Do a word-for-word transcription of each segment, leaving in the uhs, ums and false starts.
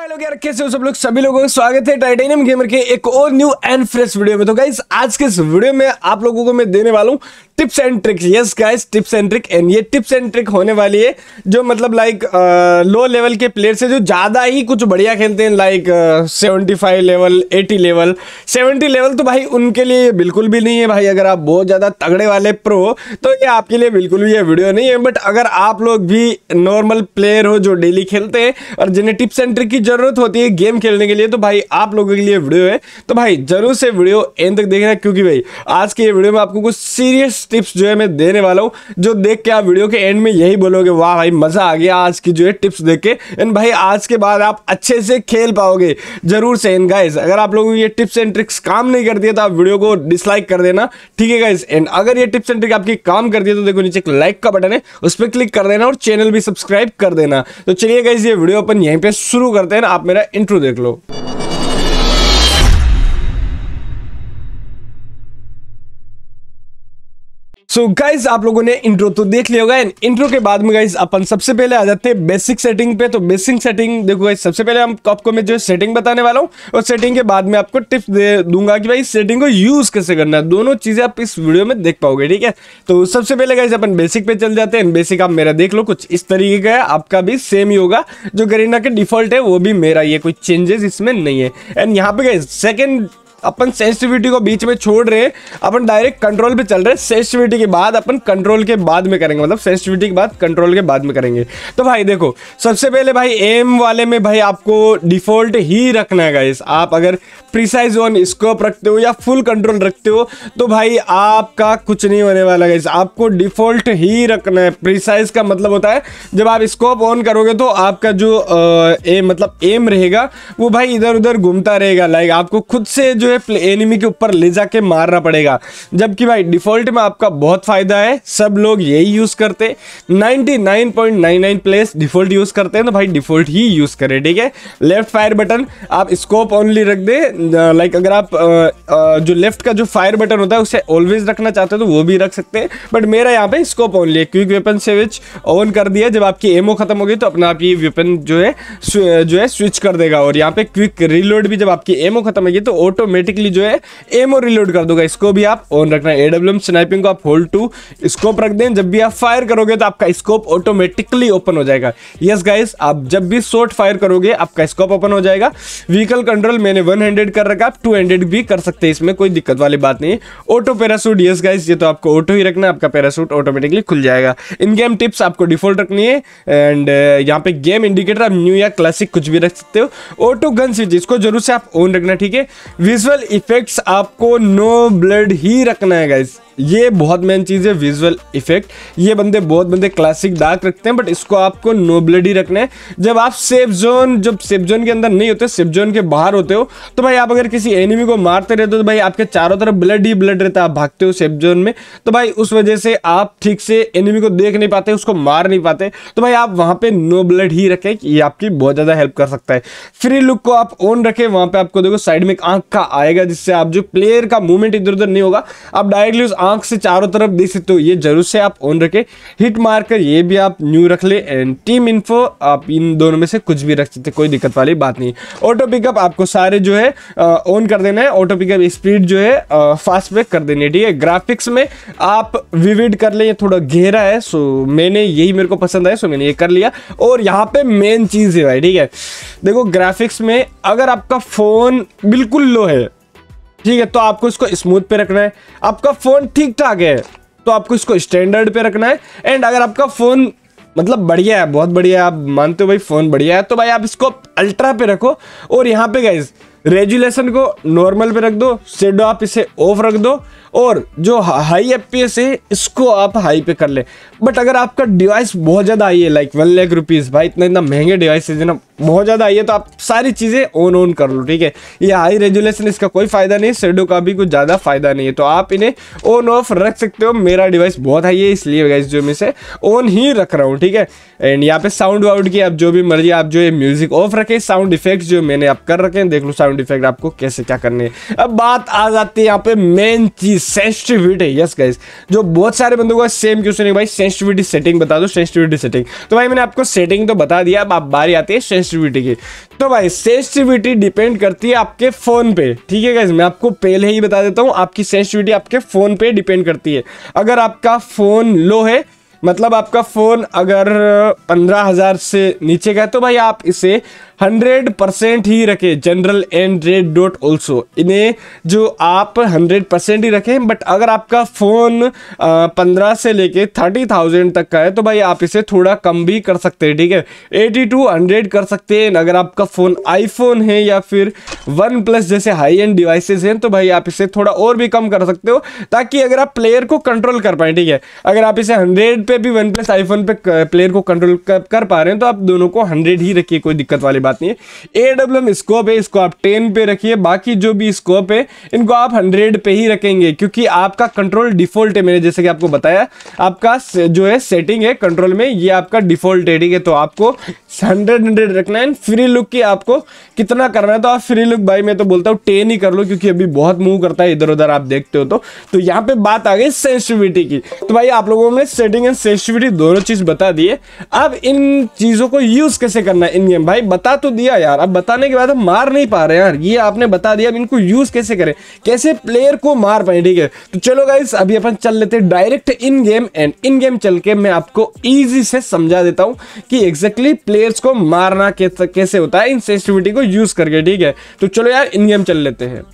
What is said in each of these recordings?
भाई लोग यार कैसे हो सब लोग, सभी लोगों का स्वागत है टाइटेनियम गेमर के एक और न्यू एंड फ्रेश वीडियो में। तो गाइस आज के इस वीडियो में आप लोगों को मैं देने वाला हूँ tips and tricks. Yes guys, tips and trick. And ये टिप्स एंड ट्रिक होने वाली है जो मतलब लाइक लो लेवल के प्लेयर से जो ज्यादा ही कुछ बढ़िया खेलते हैं, like seventy five level, eighty level, seventy level, तो भाई उनके लिए ये बिल्कुल भी नहीं है भाई। अगर आप बहुत ज्यादा तगड़े वाले प्रो तो ये आपके लिए बिल्कुल भी ये वीडियो नहीं है। बट अगर आप लोग भी नॉर्मल प्लेयर हो जो डेली खेलते हैं और जिन्हें टिप्स एंड ट्रिक की जरूरत होती है गेम खेलने के लिए, तो भाई आप लोगों के लिए वीडियो है। तो भाई जरूर से वीडियो एंड तक देखना, क्योंकि भाई आज के ये वीडियो में आपको कुछ सीरियस टिप्स जो है मैं देने वाला हूं, जो देख के आप वीडियो के एंड में यही बोलोगे वाह भाई मजा आ गया आज की जो है टिप्स देख के। एंड भाई आज के बाद आप अच्छे से खेल पाओगे जरूर से। एंड गाइस अगर आप लोगों को ये टिप्स एंड ट्रिक्स काम नहीं करती है तो आप वीडियो को डिसलाइक कर देना, ठीक है गाइस। एंड अगर ये टिप्स एंड ट्रिक आपकी काम करती है तो देखो नीचे एक लाइक का बटन है, उस पर क्लिक कर देना और चैनल भी सब्सक्राइब कर देना। तो चलिए गाइस ये वीडियो अपन यहीं पे शुरू करते हैं ना, आप मेरा इंट्रो देख लो। सो so गाइज आप लोगों ने इंट्रो तो देख लिया होगा। इंट्रो के बाद में गाइज अपन सबसे पहले आ जाते हैं बेसिक सेटिंग पे। तो बेसिक सेटिंग देखो गाइज, सबसे पहले हम आपको मैं जो सेटिंग बताने वाला हूँ और सेटिंग के बाद में आपको टिप्स दे दूंगा कि भाई सेटिंग को यूज कैसे करना है। दोनों चीजें आप इस वीडियो में देख पाओगे, ठीक है। तो सबसे पहले गाइज अपन बेसिक पे चल जाते हैं। बेसिक आप मेरा देख लो, कुछ इस तरीके का है, आपका भी सेम ही होगा। जो करीना के डिफॉल्ट है वो भी मेरा, ये कोई चेंजेस इसमें नहीं है। एंड यहाँ पे गाइज सेकेंड अपन सेंसिटिविटी को बीच में छोड़ रहे हैं, अपन डायरेक्ट कंट्रोल पे चल रहे हैं। सेंसिटिविटी के बाद अपन कंट्रोल के बाद में करेंगे, मतलब सेंसिटिविटी के बाद कंट्रोल के बाद में करेंगे। तो भाई देखो सबसे पहले भाई एम वाले में भाई आपको डिफॉल्ट ही रखना है गाइस। आप अगर प्रिसाइज ऑन स्कोप रखते हो या फुल कंट्रोल रखते हो तो भाई आपका कुछ नहीं होने वाला गाइस। आपको डिफॉल्ट ही रखना है। प्रिसाइज का मतलब होता है जब आप स्कोप ऑन करोगे तो आपका जो आ, ए, मतलब एम रहेगा वो भाई इधर उधर घूमता रहेगा। लाइक आपको खुद से जो एनिमी के ऊपर ले जाके मारना पड़ेगा। जबकि भाई डिफॉल्ट में आपका बहुत फायदा है, सब लोग यही यूज करते हैं। Ninety nine point nine nine players default use करते हैं, तो भाई डिफॉल्ट ही यूज करें, ठीक है। लेफ्ट फायर बटन आप स्कोप ओनली रख दे। लाइक अगर आप आ, आ, जो लेफ्ट का जो फायर बटन होता है उसे ऑलवेज रखना चाहते हो तो वो भी रख सकते हैं। बट मेरा यहाँ पे स्कोप ओनली है। क्विक वेपन स्विच ऑन कर दिया, जब आपकी एमओ खत्म हो गई तो अपना आप ये वेपन जो है जो है स्विच कर देगा। और यहाँ पे क्विक रिलोड भी जब आपकी एमओ खत्म होगी तो ऑटोमेटिकली जो है एमओ रिलोड कर दोगा। इसको भी आप ऑन रखना है। एडब्ल्यूएम स्नाइपिंग को आप होल्ड टू स्कोप रख दें, जब भी आप फायर करोगे तो आपका स्कोप ऑटोमेटिकली ओपन हो जाएगा। यस गाइस, आप जब भी शॉट फायर करोगे आपका स्कोप ओपन हो जाएगा। व्हीकल कंट्रोल मैंने वन हैंडेड कर रखा, आप टू हैंडेड भी कर सकते हैं, इसमें कोई दिक्कत वाली बात नहीं है। ऑटो पैराशूट, यस गाइस ये तो आपको ऑटो ही रखना है, आपका पैराशूट ऑटोमेटिकली खुल जाएगा। इन गेम टिप्स आपको डिफॉल्ट रखनी है। एंड यहाँ पे गेम इंडिकेटर आप न्यू या क्लासिक कुछ भी रख सकते हो। ऑटो गन स्विच इसको जरूर से आप ऑन रखना, ठीक है। विजुअल इफेक्ट्स आपको नो ब्लड ही रखना है गाइस, ये बहुत मेन चीज है। विजुअल इफेक्ट ये बंदे बहुत बंदे क्लासिक डार्क रखते हैं, बट इसको आपको नो ब्लड ही रखना है। जब आप सेफ जोन जब सेफ जोन के अंदर नहीं होते, सेफ जोन के बाहर होते हो, तो भाई आप अगर किसी एनिमी को मारते रहते हो तो भाई आपके चारों तरफ ब्लड ही ब्लड रहता है। आप भागते हो सेफ जोन में तो भाई उस वजह से आप ठीक से एनिमी को देख नहीं पाते, उसको मार नहीं पाते। तो भाई आप वहां पे नो ब्लड ही रखें, ये आपकी बहुत ज्यादा हेल्प कर सकता है। फ्री लुक को आप ऑन रखें, वहां पे आपको देखो साइड में एक आंख का आएगा, जिससे आप जो प्लेयर का मूवमेंट इधर उधर नहीं होगा, आप डायरेक्टली उस आंख से चारों तरफ देख सकते हो। ये जरूर से आप ऑन रखें। हिट मार्कर ये भी आप न्यू रख ले। एंड टीम इन्फो आप इन दोनों में से कुछ भी रख सकते, कोई दिक्कत वाली बात नहीं। ऑटो पिकअप आपको सारे जो है ऑन कर देना है। ऑटो पिकअप स्पीड जो है फास्ट ब्रेक कर देनी है, ठीक है। ग्राफिक्स में आप विविड कर ले, ये थोड़ा गहरा है सो मैंने यही मेरे को पसंद आया सो मैंने ये कर लिया। और यहाँ पे मेन चीज है भाई, ठीक है, देखो ग्राफिक्स में अगर आपका फोन बिल्कुल लो है, ठीक है, तो आपको इसको स्मूथ पे रखना है। आपका फोन ठीक ठाक है तो आपको इसको स्टैंडर्ड पे रखना है। एंड अगर आपका फोन मतलब बढ़िया है, बहुत बढ़िया है, आप मानते हो भाई फोन बढ़िया है, तो भाई आप इसको अल्ट्रा पे रखो। और यहाँ पे गाइस रेजुलेशन को नॉर्मल पे रख दो, शेडो आप इसे ऑफ रख दो, और जो हाई एफपीएस है इसको आप हाई पे कर ले। बट अगर आपका डिवाइस बहुत ज़्यादा आई है, लाइक वन लाख रुपीज़, भाई इतना इतना महंगे डिवाइस है ना, बहुत ज़्यादा आई है, तो आप सारी चीज़ें ऑन ऑन कर लो, ठीक है। ये हाई रेजुलेशन इसका कोई फ़ायदा नहीं, शेडो का भी कुछ ज़्यादा फायदा नहीं है, तो आप इन्हें ऑन ऑफ रख सकते हो। मेरा डिवाइस बहुत हाई है इसलिए गाइस जो मैं से ऑन ही रख रहा हूँ, ठीक है। एंड यहाँ पे साउंड वाउंड की आप जो भी मर्जी, आप जो ये म्यूजिक ऑफ रखें। साउंड इफेक्ट्स जो मैंने आप कर रखे हैं, देख लो साउंड इफेक्ट आपको कैसे क्या करने हैं। अब बात आ जाती है यहाँ पे मेन चीज, सेंसिटिविटी। यस गाइस, जो बहुत सारे बंदों का सेम क्वेश्चन है भाई, सेंसिटिविटी सेटिंग बता दो, सेंसिटिविटी सेटिंग। तो भाई मैंने आपको सेटिंग तो बता दिया, अब आप बारी आती है सेंसिटिविटी की। तो भाई सेंसिटिविटी डिपेंड करती है आपके फ़ोन पे, ठीक है गाइस, मैं आपको पहले ही बता देता हूँ, आपकी सेंसिटिविटी आपके फ़ोन पे डिपेंड करती है। अगर आपका फ़ोन लो है, मतलब आपका फ़ोन अगर पंद्रह हज़ार से नीचे का है, तो भाई आप इसे हंड्रेड परसेंट ही रखें, general and red dot also, इन्हें जो आप हंड्रेड परसेंट ही रखें। बट अगर आपका फ़ोन पंद्रह से लेके थर्टी थाउजेंड तक का है, तो भाई आप इसे थोड़ा कम भी कर सकते हैं, ठीक है, एटी टू हंड्रेड कर सकते हैं। अगर आपका फ़ोन आईफोन है या फिर वन प्लस जैसे हाई एंड डिवाइसेस हैं, तो भाई आप इसे थोड़ा और भी कम कर सकते हो, ताकि अगर आप प्लेयर को कंट्रोल कर पाए, ठीक है। अगर आप इसे हंड्रेड पे भी वन प्लस आईफोन पे प्लेयर को कंट्रोल कर, कर पा रहे हैं, तो आप दोनों को हंड्रेड ही रखिए, कोई दिक्कत वाली बात नहीं है। ए डब्ल्यू एम स्कोप है, इसको आप टेन पे रखिए, बाकी जो भी स्कोप है इनको आप हंड्रेड पे ही रखेंगे, क्योंकि आपका कंट्रोल डिफॉल्ट है। मैंने जैसे कि आपको बताया, आपका जो है सेटिंग है कंट्रोल में, ये आपका डिफॉल्ट है, ठीक है। तो आपको हंड्रेड हंड्रेड रखना है। फ्री लुक की आपको कितना करना है, तो आप फ्री लुक भाई मैं तो बोलता हूँ टेन ही कर लो, क्योंकि अभी बहुत मूव करता है इधर उधर, आप देखते हो। तो तो यहाँ पे बात आ गई सेंसिटिविटी की। तो भाई आप लोगों में सेटिंग एंड सेंसिटिविटी दोनों चीज बता दिए। अब इन चीजों को यूज कैसे करना है इन गेम, भाई बता तो दिया यार, अब बताने के बाद हम मार नहीं पा रहे यार, ये आपने बता दिया, अब इनको यूज कैसे करें, कैसे प्लेयर को मार पाए, ठीक है। तो चलो गाइस अभी अपन चल लेते हैं direct in game, and in game चल के मैं आपको इजी से समझा देता हूं कि एग्जैक्टली प्लेयर्स को मारना कैसे होता है इन सेंसिटिविटी को यूज करके, ठीक है। तो चलो यार इन गेम चल लेते हैं।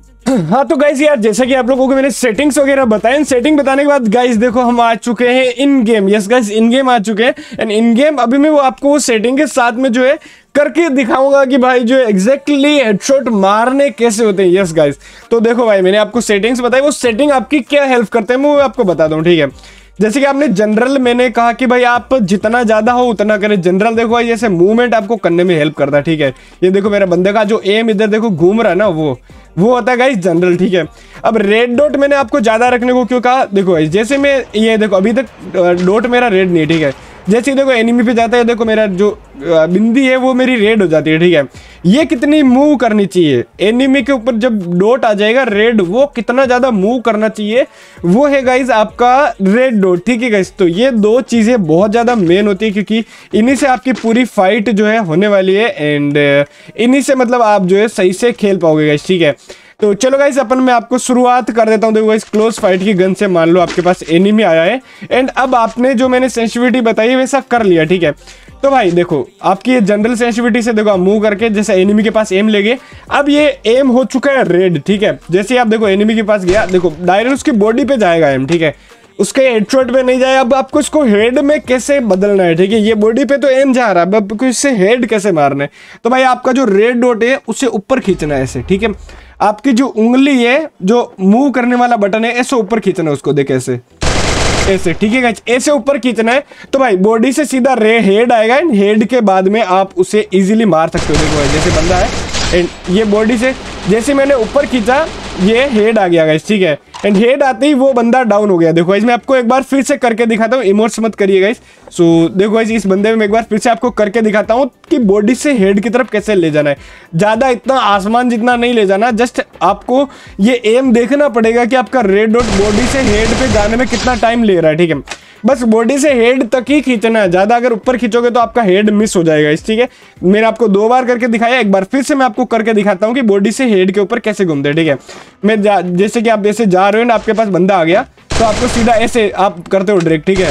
हाँ तो गाइज यार जैसा कि आप लोगों को मैंने सेटिंग्स वगैरह बताए, सेटिंग बताने के बाद गाइज देखो हम आ चुके हैं in game. Yes guys in game आ चुके हैं, एंड इन गेम अभी मैं वो आपको वो सेटिंग के साथ में जो है करके दिखाऊंगा कि भाई जो एग्जैक्टली हेडशॉट मारने कैसे होते हैं। यस गाइज तो देखो भाई मैंने आपको सेटिंग्स बताई, वो सेटिंग आपकी क्या हेल्प करते हैं मैं वो आपको बताता हूँ, ठीक है। जैसे कि आपने जनरल, मैंने कहा कि भाई आप जितना ज्यादा हो उतना करें। जनरल देखो भाई जैसे मूवमेंट आपको करने में हेल्प करता है, ठीक है। ये देखो मेरा बंदे का जो एम इधर देखो घूम रहा है ना, वो वो होता है गाइस जनरल, ठीक है। अब रेड डॉट मैंने आपको ज्यादा रखने को क्यों कहा, देखो भाई जैसे मैं ये देखो अभी तक डॉट मेरा रेड नहीं है, ठीक है। जैसे ही देखो एनिमी पे जाता है, देखो मेरा जो बिंदी है वो मेरी रेड हो जाती है, ठीक है। ये कितनी मूव करनी चाहिए एनिमी के ऊपर, जब डॉट आ जाएगा रेड, वो कितना ज्यादा मूव करना चाहिए, वो है गाइज आपका रेड डॉट, ठीक है गाइज। तो ये दो चीजें बहुत ज्यादा मेन होती है, क्योंकि इन्हीं से आपकी पूरी फाइट जो है होने वाली है, एंड इन्हीं से मतलब आप जो है सही से खेल पाओगे गाइज, ठीक है। तो चलो गाइस अपन मैं आपको शुरुआत कर देता हूँ। देखो गाइस क्लोज फाइट की गन से मान लो आपके पास एनिमी आया है, एंड अब आपने जो मैंने सेंसिटिविटी बताई है वैसा कर लिया, ठीक है। तो भाई देखो आपकी ये जनरल सेंसिटिविटी से देखो आप मूव करके जैसे एनिमी के पास एम ले गए, अब ये एम हो चुका है रेड, ठीक है। जैसे आप देखो एनिमी के पास गया, देखो डायरेक्ट उसकी बॉडी पे जाएगा एम, ठीक है, उसके हेडशॉट पे नहीं जाए। अब आपको इसको हेड में कैसे बदलना है, ठीक है। ये बॉडी पे तो एम जा रहा है, अब आपको इससे हेड कैसे मारना है, तो भाई आपका जो रेड डॉट है उसे ऊपर खींचना है ऐसे, ठीक है। आपकी जो उंगली है, जो मूव करने वाला बटन है, ऐसे ऊपर खींचना है उसको, देख ऐसे ऐसे, ठीक है गाइस, ऐसे ऊपर खींचना है। तो भाई बॉडी से सीधा रे हेड आएगा, एंड हेड के बाद में आप उसे इजीली मार सकते हो। देखो जैसे बंदा है, एंड ये बॉडी से जैसे मैंने ऊपर खींचा ये हेड आ गया गाइस, ठीक है। एंड हेड आते ही वो बंदा डाउन हो गया। देखो गाइस मैं आपको एक बार फिर से करके दिखाता हूँ, इमोट्स मत करिए गाइस। सो देखो गाइस इस बंदे में मैं एक बार फिर से आपको करके दिखाता हूँ कि बॉडी से हेड की तरफ कैसे ले जाना है। ज्यादा इतना आसमान जितना नहीं ले जाना, जस्ट आपको ये एम देखना पड़ेगा कि आपका रेड डॉट बॉडी से हेड पे जाने में कितना टाइम ले रहा है, ठीक है। बस बॉडी से हेड तक ही खींचना है, ज्यादा अगर ऊपर खींचोगे तो आपका हेड मिस हो जाएगा इस, ठीक है। मैंने आपको दो बार करके दिखाया, एक बार फिर से मैं आपको करके दिखाता हूँ कि बॉडी से हेड के ऊपर कैसे घूमते हैं, ठीक है। मैं जैसे कि आप ऐसे जा रहे हो ना, आपके पास बंदा आ गया, तो आपको सीधा ऐसे आप करते हो डायरेक्ट, ठीक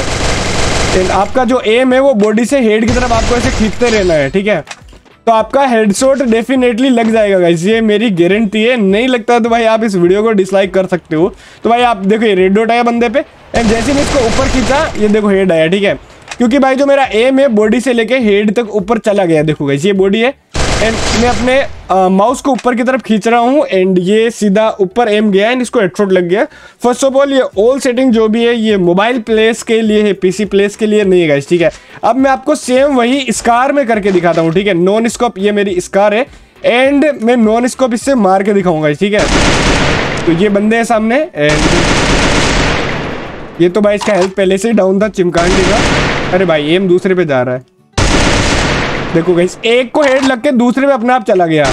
है। आपका जो एम है वो बॉडी से हेड की तरफ आपको ऐसे खींचते रहना है, ठीक है। तो आपका हेडशॉट डेफिनेटली लग जाएगा गाइस, ये मेरी गारंटी है। नहीं लगता तो भाई आप इस वीडियो को डिसलाइक कर सकते हो। तो भाई आप देखो ये रेड डॉट आया बंदे पे, एंड जैसे मैं इसको ऊपर खींचा ये देखो हेड आया, ठीक है। क्योंकि भाई जो मेरा एम है बॉडी से लेके हेड तक ऊपर चला गया। देखो गाइस ये बॉडी है, एंड मैं अपने माउस को ऊपर की तरफ खींच रहा हूँ, एंड ये सीधा ऊपर एम गया, एंड इसको हेडशॉट लग गया। फर्स्ट ऑफ ऑल ये ऑल सेटिंग जो भी है ये मोबाइल प्लेस के लिए है, पीसी प्लेस के लिए नहीं है गाइस, ठीक है। अब मैं आपको सेम वही स्कार में करके दिखाता हूँ, ठीक है। नॉन स्कोप ये मेरी स्कार है, एंड मैं नॉन स्कोप इससे मार के दिखाऊंगा, ठीक है। तो ये बंदे हैं सामने, एंड ये तो भाई इसका हेल्थ पहले से ही डाउन था, चिमकांडी का। अरे भाई एम दूसरे पे जा रहा है, देखो गाइस एक को हेड लग के दूसरे पे अपने आप चला गया।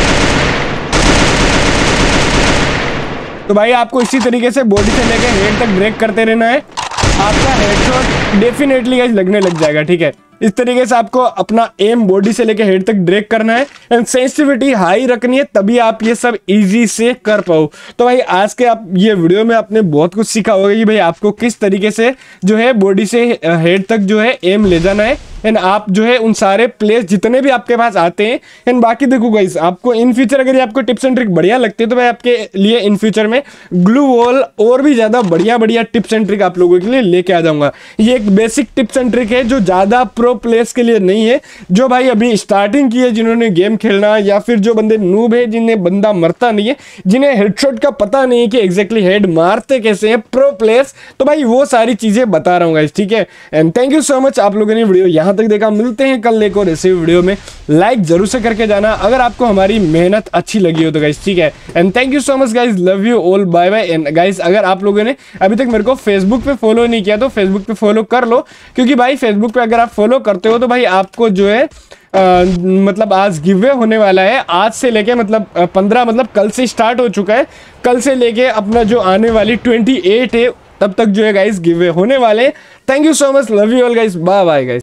तो भाई आपको इसी तरीके से बॉडी से लेके हेड तक ब्रेक करते रहना है, आपका हेडशॉट डेफिनेटली गाइस लगने लग जाएगा, ठीक है। इस तरीके से आपको अपना एम बॉडी से लेके हेड तक ड्रैग करना है एंड सेंसिटिविटी हाई रखनी है, तभी आप ये सब इजी से कर पाओ। तो भाई आज के आप ये वीडियो में आपने बहुत कुछ सीखा होगा कि भाई आपको किस तरीके से जो है बॉडी से हेड तक जो है एम ले जाना है एंड आप जो है उन सारे प्लेस जितने भी आपके पास आते हैं। एंड बाकी देखो गाइस, आपको इन फ्यूचर अगर ये आपको टिप्स एंड ट्रिक बढ़िया लगती है तो मैं आपके लिए इन फ्यूचर में ग्लू वॉल और भी ज़्यादा बढ़िया बढ़िया टिप्स एंड ट्रिक आप लोगों के लिए लेके आ जाऊंगा। ये एक बेसिक टिप्स एंड ट्रिक है जो ज़्यादा प्रो प्लेयर्स के लिए नहीं है, जो भाई अभी स्टार्टिंग की है, जिन्होंने गेम खेलना, या फिर जो बंदे नूब है, जिन्हें बंदा मरता नहीं है, जिन्हें हेडशॉट का पता नहीं है कि एग्जैक्टली हेड मारते कैसे हैं प्रो प्लेयर्स, तो भाई वो सारी चीज़ें बता रहा हूँ गाइस, ठीक है। And thank you so much आप लोगों ने वीडियो यहाँ तक देखा। मिलते हैं कल एक और ऐसे वीडियो में, लाइक जरूर से करके जाना अगर आपको हमारी मेहनत अच्छी लगी हो तो गाइस, ठीक है। And thank you so much guys, love you all, bye bye. And guys अगर आप लोगों ने अभी तक मेरे को फेसबुक पे फॉलो नहीं किया तो फेसबुक पे फॉलो कर लो, क्योंकि भाई फेसबुक पे अगर आप फॉलो करते हो तो भाई आपको जो है आ, मतलब आज गिव अवे होने वाला है। आज से लेके मतलब पंद्रह मतलब कल से स्टार्ट हो चुका है, कल से लेके अपना जो आने वाली ट्वेंटी एट है तब तक जो है गाइस गिव अवे होने वाले। Thank you so much, love you all guys, bye bye guys.